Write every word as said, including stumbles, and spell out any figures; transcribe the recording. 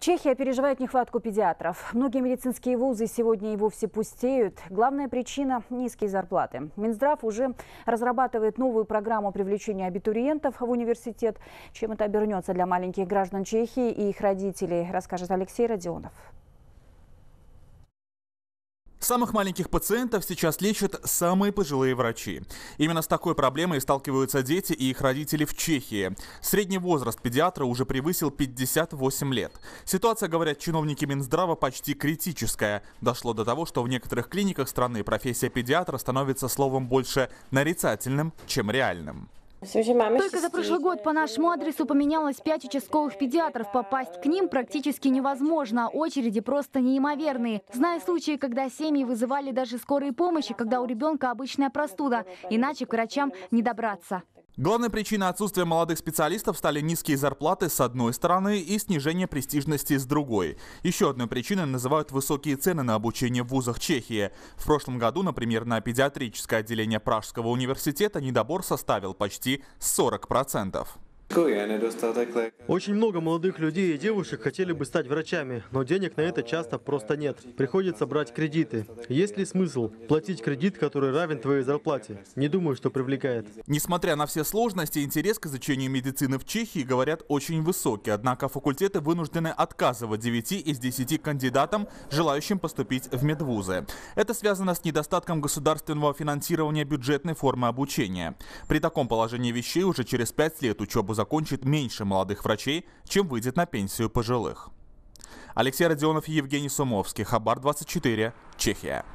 Чехия переживает нехватку педиатров. Многие медицинские вузы сегодня и вовсе пустеют. Главная причина – низкие зарплаты. Минздрав уже разрабатывает новую программу привлечения абитуриентов в университет. Чем это обернется для маленьких граждан Чехии и их родителей, расскажет Алексей Родионов. Самых маленьких пациентов сейчас лечат самые пожилые врачи. Именно с такой проблемой сталкиваются дети и их родители в Чехии. Средний возраст педиатра уже превысил пятьдесят восемь лет. Ситуация, говорят чиновники Минздрава, почти критическая. Дошло до того, что в некоторых клиниках страны профессия педиатра становится словом больше нарицательным, чем реальным. Только за прошлый год по нашему адресу поменялось пять участковых педиатров. Попасть к ним практически невозможно. Очереди просто неимоверные. Знаю случаи, когда семьи вызывали даже скорые помощи, когда у ребенка обычная простуда. Иначе к врачам не добраться. Главной причиной отсутствия молодых специалистов стали низкие зарплаты с одной стороны и снижение престижности с другой. Еще одной причиной называют высокие цены на обучение в вузах Чехии. В прошлом году, например, на педиатрическое отделение Пражского университета недобор составил почти сорок процентов. Очень много молодых людей и девушек хотели бы стать врачами, но денег на это часто просто нет. Приходится брать кредиты. Есть ли смысл платить кредит, который равен твоей зарплате? Не думаю, что привлекает. Несмотря на все сложности, интерес к изучению медицины в Чехии, говорят, очень высокий. Однако факультеты вынуждены отказывать девяти из десяти кандидатам, желающим поступить в медвузы. Это связано с недостатком государственного финансирования бюджетной формы обучения. При таком положении вещей уже через пять лет учебу закончит меньше молодых врачей, чем выйдет на пенсию пожилых. Алексей Родионов и Евгений Сумовский. Хабар двадцать четыре. Чехия.